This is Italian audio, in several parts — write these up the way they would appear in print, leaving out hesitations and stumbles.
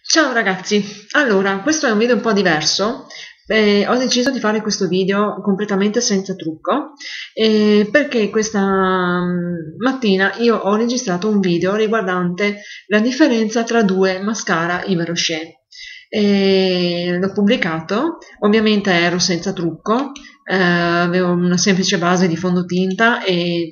Ciao ragazzi, allora questo è un video un po' diverso. Ho deciso di fare questo video completamente senza trucco perché questa mattina io ho registrato un video riguardante la differenza tra due mascara Yves Rocher. L'ho pubblicato, ovviamente ero senza trucco, avevo una semplice base di fondotinta e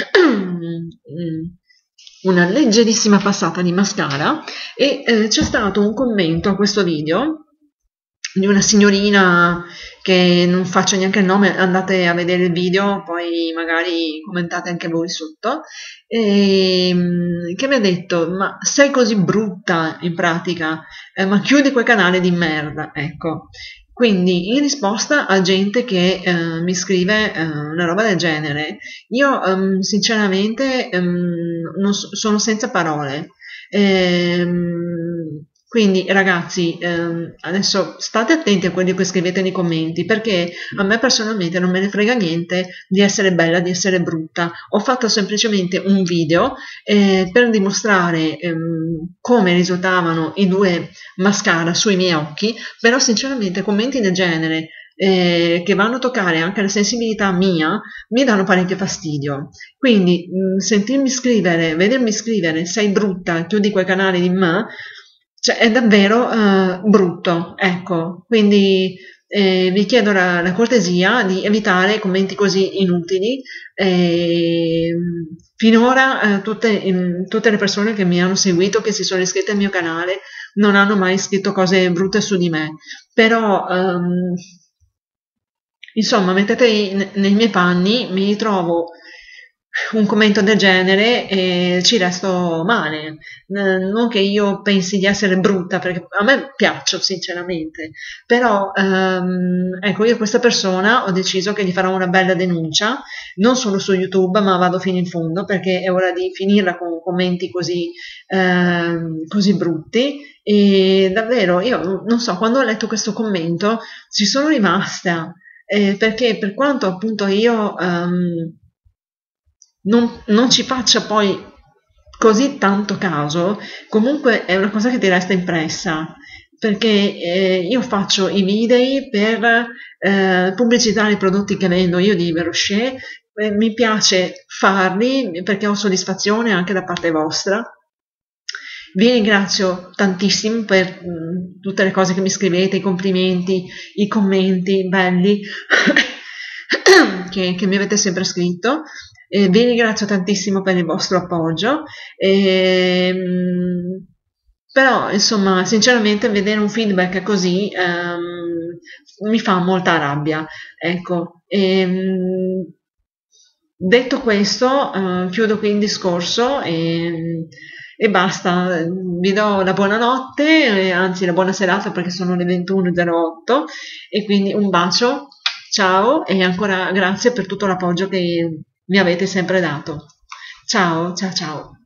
una leggerissima passata di mascara e c'è stato un commento a questo video di una signorina che non faccio neanche il nome, andate a vedere il video, poi magari commentate anche voi sotto, che mi ha detto, ma sei così brutta in pratica, ma chiudi quel canale di merda, ecco. Quindi in risposta a gente che mi scrive una roba del genere, io sinceramente sono senza parole. Quindi ragazzi, adesso state attenti a quelli che scrivete nei commenti, perché a me personalmente non me ne frega niente di essere bella, di essere brutta. Ho fatto semplicemente un video per dimostrare come risultavano i due mascara sui miei occhi, però sinceramente commenti del genere che vanno a toccare anche la sensibilità mia mi danno parecchio fastidio. Quindi sentirmi scrivere, vedermi scrivere sei brutta, chiudi quel canale di me, cioè è davvero brutto, ecco. Quindi vi chiedo la cortesia di evitare commenti così inutili. Finora tutte le persone che mi hanno seguito, che si sono iscritte al mio canale, non hanno mai scritto cose brutte su di me, però insomma, mettete nei miei panni, mi ritrovo un commento del genere e ci resto male. Non che io pensi di essere brutta, perché a me piaccio sinceramente, però ecco, io a questa persona ho deciso che gli farò una bella denuncia, non solo su YouTube, ma vado fino in fondo, perché è ora di finirla con commenti così brutti. E davvero, io non so, quando ho letto questo commento ci sono rimasta, perché per quanto appunto io non ci faccia poi così tanto caso, comunque è una cosa che ti resta impressa, perché io faccio i video per pubblicitare i prodotti che vendo io di Yves Rocher, mi piace farli perché ho soddisfazione anche da parte vostra. Vi ringrazio tantissimo per tutte le cose che mi scrivete, i complimenti, i commenti belli che mi avete sempre scritto. Vi ringrazio tantissimo per il vostro appoggio. Però, insomma, sinceramente, vedere un feedback così mi fa molta rabbia. Ecco. Detto questo, chiudo qui il discorso e basta. Vi do la buonanotte, anzi la buona serata perché sono le 21:08 e quindi un bacio, ciao e ancora grazie per tutto l'appoggio che mi avete sempre dato. Ciao, ciao, ciao.